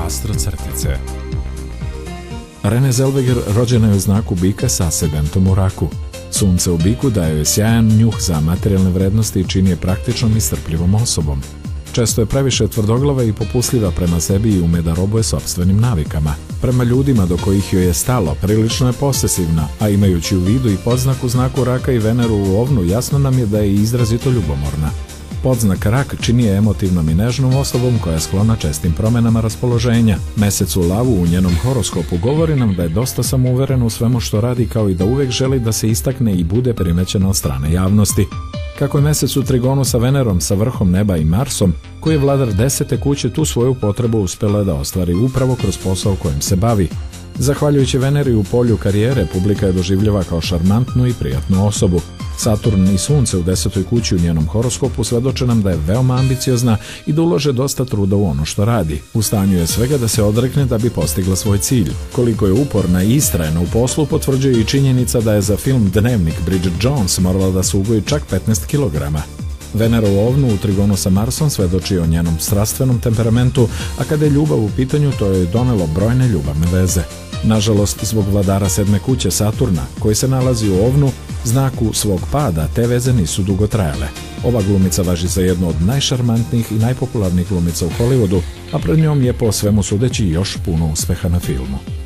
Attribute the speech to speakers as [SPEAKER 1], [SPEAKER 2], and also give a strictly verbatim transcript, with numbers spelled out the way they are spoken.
[SPEAKER 1] Astro crtice. Renée Zellweger rođena je u znaku bika sa ascendentom u raku. Sunce u biku daje joj sjajan njuh za materijalne vrednosti i čini je praktičnom i strpljivom osobom. Često je previše tvrdoglava i popustljiva prema sebi i ume da robuje sopstvenim navikama. Prema ljudima do kojih joj je stalo, prilično je posesivna, a imajući u vidu i podznak u znaku raka i Veneru u ovnu, jasno nam je da je izrazito ljubomorna. Podznak rak čini je emotivnom i nežnom osobom koja je sklona čestim promenama raspoloženja. Mesec u lavu u njenom horoskopu govori nam da je dosta samouverena u svemu što radi, kao i da uvek želi da se istakne i bude primećena od strane javnosti. Kako je mesec u trigonu sa Venerom, sa vrhom neba i Marsom, koji je vladar desete kuće, tu svoju potrebu uspela da ostvari upravo kroz posao kojim se bavi. Zahvaljujući Veneri u polju karijere, publika je doživljava kao šarmantnu i prijatnu osobu. Saturn i Sunce u desetoj kući u njenom horoskopu svedoče nam da je veoma ambiciozna i da ulaže dosta truda u ono što radi. U stanju je svega da se odrekne da bi postigla svoj cilj. Koliko je uporna i istrajna u poslu potvrđuje i činjenica da je za film Dnevnik Bridget Jones morala da se ugoji čak petnaest kilograma. Venera u ovnu u trigonu sa Marsom svedoči o njenom strastvenom temperamentu, a kada je ljubav u pitanju, to je donelo brojne ljubavne veze. Nažalost, zbog vladara sedme kuće Saturna, koji se nalazi u ovnu, znaku svog pada, te veze nisu dugo trajale. Ova glumica važi za jednu od najšarmantnijih i najpopularnijih glumica u Hollywoodu, a pred njom je po svemu sudeći još puno uspeha na filmu.